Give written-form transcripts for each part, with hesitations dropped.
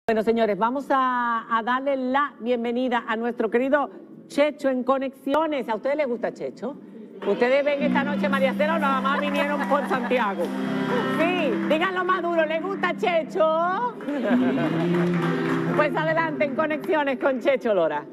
Bueno, señores, vamos a darle la bienvenida a nuestro querido Checho en Conexiones. ¿A ustedes les gusta Checho? ¿Ustedes ven esta noche María Cera o nada más vinieron por Santiago? Sí, díganlo más duro, ¿les gusta Checho? Pues adelante en Conexiones con Checho Lora.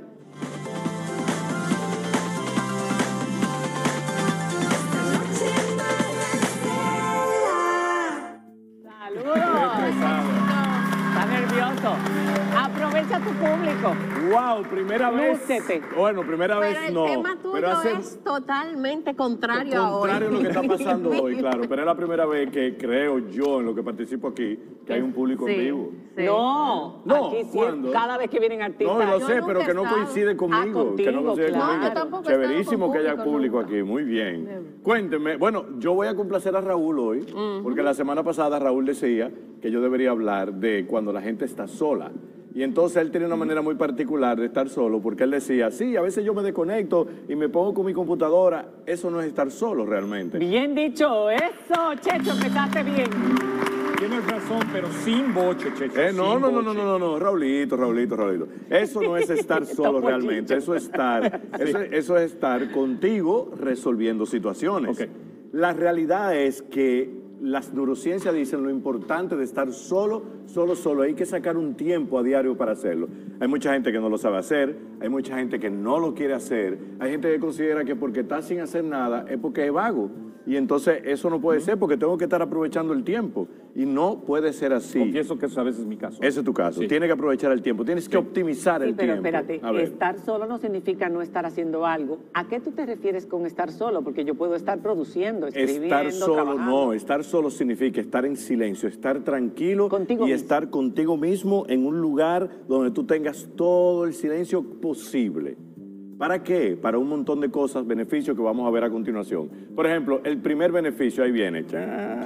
¡Saludos! Está nervioso. Aprovecha tu público. Wow, primera vez. Lúcete. Bueno, primera vez no. El tema tuyo es totalmente contrario a hoy. Contrario a lo que está pasando hoy, claro. Pero es la primera vez que creo yo, en lo que participo aquí, que hay un público en vivo. Sí. No, No, aquí sí, ¿cuándo? cada vez que vienen artistas. No, lo Yo sé, nunca pero que no he estado. coincide conmigo. contigo, que no coincide claro. conmigo. No, yo tampoco he estado Chéverísimo con que haya público público nunca. aquí, muy bien. Cuénteme, bueno, yo voy a complacer a Raúl hoy, porque la semana pasada Raúl decía que yo debería hablar de cuando la gente está sola. Y entonces él tiene una manera muy particular de estar solo, porque él decía, sí, a veces yo me desconecto y me pongo con mi computadora. Eso no es estar solo realmente. Bien dicho, eso, Checho, empezaste bien. Tienes razón, pero sin boche, Checho. No, sin no, no, boche. no, no, no, Raulito. Eso no es estar solo realmente, eso es estar contigo resolviendo situaciones. Ok. La realidad es que las neurociencias dicen lo importante de estar solo. Hay que sacar un tiempo a diario para hacerlo. Hay mucha gente que no lo sabe hacer, hay mucha gente que no lo quiere hacer, hay gente que considera que porque está sin hacer nada es porque es vago. Y entonces eso no puede ser porque tengo que estar aprovechando el tiempo. Y no puede ser así. Confieso que eso a veces es mi caso. Ese es tu caso. Sí. Tienes que aprovechar el tiempo, tienes que optimizar Sí, el pero tiempo. espérate, A ver. estar solo no significa no estar haciendo algo. ¿A qué tú te refieres con estar solo? Porque yo puedo estar produciendo, escribiendo, Estar solo trabajando. no, estar solo significa estar en silencio, estar tranquilo Contigo y mismo. estar contigo mismo en un lugar donde tú tengas todo el silencio posible. ¿Para qué? Para un montón de cosas, beneficios que vamos a ver a continuación. Por ejemplo, el primer beneficio, ahí viene. Eso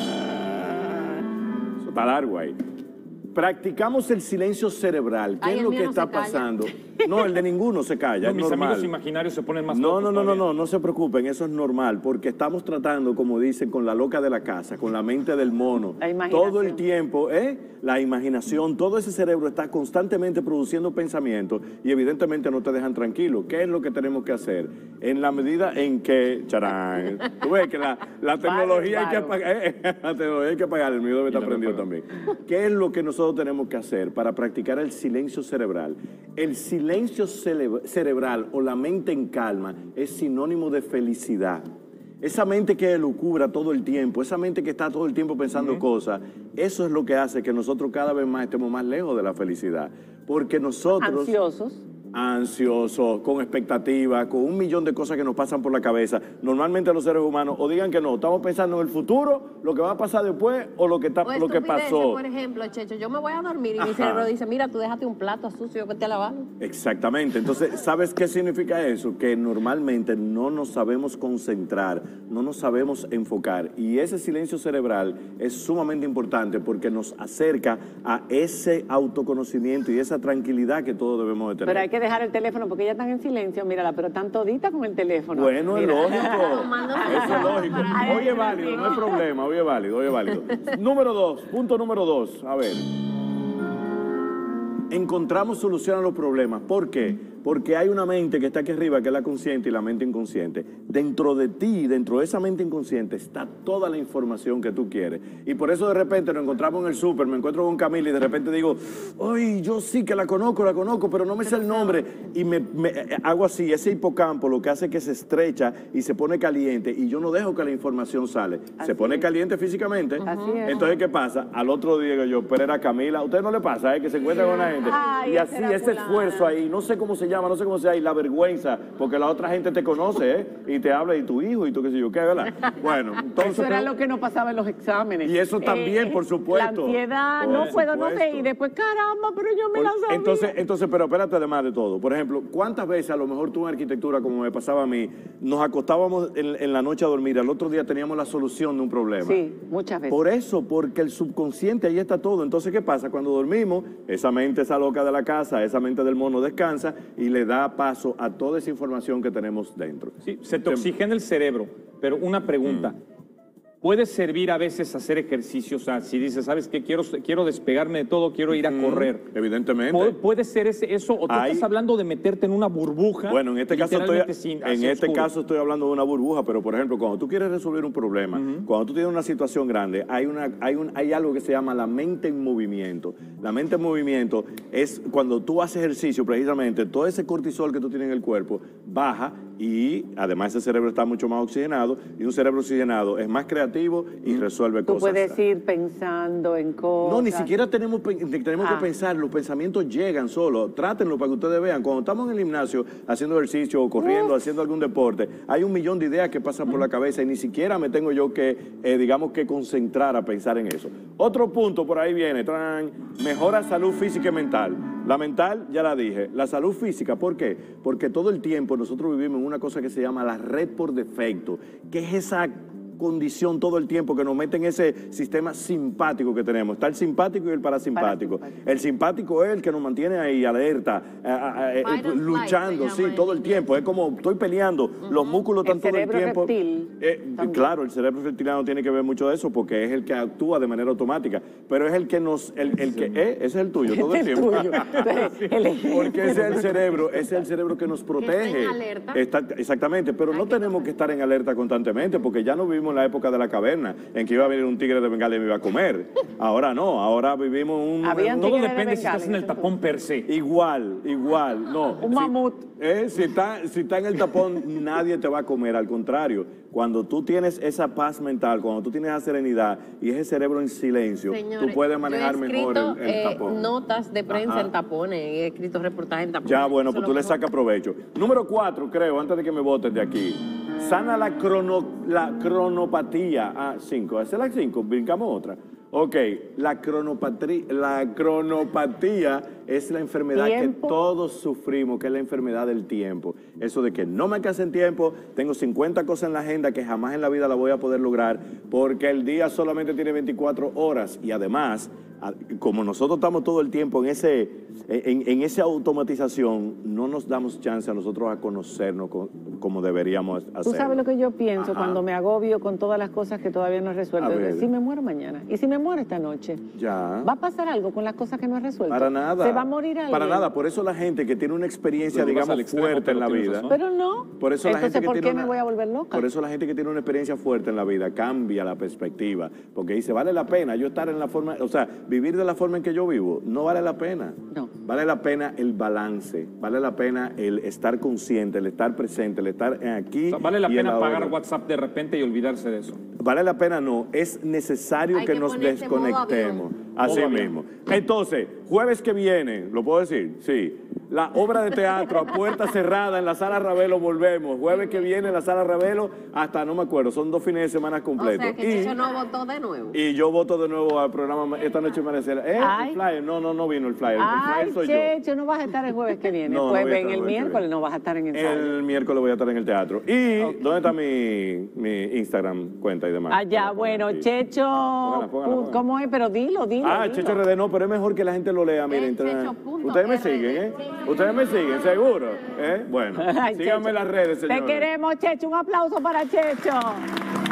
está largo ahí. Practicamos el silencio cerebral. ¿Qué Ay, es el lo mío que no está se calla. pasando? No, el de ninguno se calla, No, es mis normal. amigos imaginarios se ponen más No, locos no todavía. se preocupen, eso es normal, porque estamos tratando, como dicen, con la loca de la casa, con la mente del mono. La imaginación. Todo el tiempo, la imaginación, todo ese cerebro está constantemente produciendo pensamientos y evidentemente no te dejan tranquilo. ¿Qué es lo que tenemos que hacer? En la medida en que, charán, tú ves que la tecnología hay que apagar, la tecnología hay que apagar, el mío debe estar lo prendido apago. también. ¿Qué es lo que nosotros tenemos que hacer para practicar el silencio cerebral? El silencio cerebral o la mente en calma es sinónimo de felicidad. Esa mente que elucubra todo el tiempo, esa mente que está todo el tiempo pensando cosas, eso es lo que hace que nosotros cada vez más estemos más lejos de la felicidad. Porque nosotros... Ansiosos, con expectativas, con un millón de cosas que nos pasan por la cabeza. Normalmente los seres humanos, o digan que no, estamos pensando en el futuro, lo que va a pasar después o lo que, O lo que estupideces, pasó. por ejemplo, Checho, yo me voy a dormir y mi Ajá. cerebro dice, mira, tú déjate un plato sucio que te lavando. Exactamente. Entonces, ¿sabes qué significa eso? Que normalmente no nos sabemos concentrar, no nos sabemos enfocar. Y ese silencio cerebral es sumamente importante porque nos acerca a ese autoconocimiento y esa tranquilidad que todos debemos de tener. Pero hay que dejar el teléfono porque ya están en silencio, mírala, pero están toditas con el teléfono. Bueno, es Mira. lógico. Tomándose Eso es fotos lógico. para- Oye, válido, no hay problema. Oye, válido. Número 2, punto número 2. A ver. Encontramos solución a los problemas. ¿Por qué? Porque hay una mente que está aquí arriba, que es la consciente y la mente inconsciente. Dentro de ti, dentro de esa mente inconsciente, está toda la información que tú quieres. Y por eso de repente nos encontramos en el súper, me encuentro con Camila y de repente digo, ay, yo sí que la conozco, pero no me sé el nombre. Y me hago así, ese hipocampo lo que hace es que se estrecha y se pone caliente y yo no dejo que la información sale. Así Se pone es. caliente físicamente. Así es. Entonces, ¿qué pasa? Al otro día digo yo, pero era Camila. ¿A usted no le pasa, que se encuentra con la gente? Ay, Y esa así, era ese fulana. esfuerzo ahí, no sé cómo se llama, no sé cómo se llama, y la vergüenza, porque la otra gente te conoce, y te habla, y tu hijo, y tú qué sé yo, ¿qué, verdad? Bueno, entonces... Eso era lo que nos pasaba en los exámenes. Y eso también, por supuesto. La ansiedad, Por no puedo, no sé, supuesto. y después, caramba, pero yo me la sabía. Entonces, pero espérate, además de todo. Por ejemplo, ¿cuántas veces a lo mejor tú en arquitectura, como me pasaba a mí, nos acostábamos en la noche a dormir, al otro día teníamos la solución de un problema? Sí, muchas veces. Por eso, porque el subconsciente ahí está todo. Entonces, ¿qué pasa? Cuando dormimos, esa mente, esa loca de la casa, esa mente del mono descansa y le da paso a toda esa información que tenemos dentro. Sí, se te oxigena el cerebro, pero una pregunta. puede servir a veces hacer ejercicios. O sea, si dices, ¿sabes qué? Quiero despegarme de todo, quiero ir a correr. Evidentemente. Puede ser eso, o tú estás hablando de meterte en una burbuja. Bueno, en este caso estoy hablando de una burbuja, pero por ejemplo, cuando tú quieres resolver un problema, cuando tú tienes una situación grande, hay algo que se llama la mente en movimiento. La mente en movimiento es cuando tú haces ejercicio, precisamente, todo ese cortisol que tú tienes en el cuerpo baja y además ese cerebro está mucho más oxigenado y un cerebro oxigenado es más creativo y resuelve cosas. Tú puedes ir pensando en cosas. No, ni siquiera tenemos que pensar, los pensamientos llegan solos. Trátenlo para que ustedes vean. Cuando estamos en el gimnasio haciendo ejercicio o corriendo, haciendo algún deporte, hay un millón de ideas que pasan por la cabeza y ni siquiera me tengo yo que, digamos, que concentrar a pensar en eso. Otro punto por ahí viene, mejora salud física y mental. La mental, ya la dije. La salud física, ¿por qué? Porque todo el tiempo nosotros vivimos en una cosa que se llama la red por defecto, que es esa condición todo el tiempo que nos mete en ese sistema simpático que tenemos. Está el simpático y el parasimpático. El simpático es el que nos mantiene ahí alerta, luchando, sí, todo el tiempo. Es como estoy peleando, los músculos están todo el tiempo. Claro, el cerebro reptiliano tiene que ver mucho de eso porque es el que actúa de manera automática, pero es el que nos, ese es el tuyo todo el tiempo. Porque ese es el cerebro que nos protege. Exactamente, pero no tenemos que estar en alerta constantemente porque ya no vivimos en la época de la caverna, en que iba a venir un tigre de Bengala y me iba a comer. Ahora no, ahora vivimos todo depende si estás en el tapón per se. Igual, no. Un mamut. Si está en el tapón, nadie te va a comer, al contrario. Cuando tú tienes esa paz mental, cuando tú tienes esa serenidad y ese cerebro en silencio, tú puedes manejar mejor el tapón. Notas de prensa en tapones, he escrito reportajes en tapones. Ya, bueno, pues tú le sacas provecho. Número 4, creo, antes de que me voten de aquí. Sana la cronopatía. 5, esa es la 5, brincamos otra. Ok, la cronopatía es la enfermedad que todos sufrimos, que es la enfermedad del tiempo. Eso de que no me alcanza en tiempo, tengo 50 cosas en la agenda que jamás en la vida la voy a poder lograr porque el día solamente tiene 24 horas y además, como nosotros estamos todo el tiempo en esa automatización, no nos damos chance a nosotros a conocernos como deberíamos hacer. Tú sabes lo que yo pienso cuando me agobio con todas las cosas que todavía no he resuelto. Si me muero mañana y si me muero esta noche, ¿va a pasar algo con las cosas que no he resuelto? Para nada. ¿Se va a morir alguien? Para nada. Por eso la gente que tiene una experiencia, digamos, fuerte en la vida. Pero no. Por eso entonces, ¿por qué me voy a volver loca? Por eso la gente que tiene una experiencia fuerte en la vida cambia la perspectiva. Porque dice, vale la pena yo estar en la forma, o sea, vivir de la forma en que yo vivo. No vale la pena. No. Vale la pena el balance. Vale la pena el estar consciente, el estar presente, el estar aquí. O sea, vale la pena pagar WhatsApp de repente y olvidarse de eso. Vale la pena, no. Es necesario que nos desconectemos. Así mismo. Entonces, jueves que viene, ¿lo puedo decir? Sí. La obra de teatro a puerta cerrada en la Sala Ravelo, volvemos. Jueves que viene en la Sala Ravelo, hasta no me acuerdo, son 2 fines de semana completos. O sea, que Checho no votó de nuevo. Y yo voto de nuevo al programa Esta Noche Amanecer. El flyer, no vino el flyer. El flyer soy Checho, no vas a estar el jueves que viene. No, pues ven el miércoles, no vas a estar en el teatro. El miércoles voy a estar en el teatro. Y, ¿dónde está mi Instagram, cuenta y demás? Allá, bueno, Checho, póngala. ¿cómo es? Pero dilo. Checho RD, no, pero es mejor que la gente lo lea, miren. Ustedes me siguen, Ustedes me siguen, seguro. Bueno, síganme en las redes, señores. Te queremos, Checho. Un aplauso para Checho.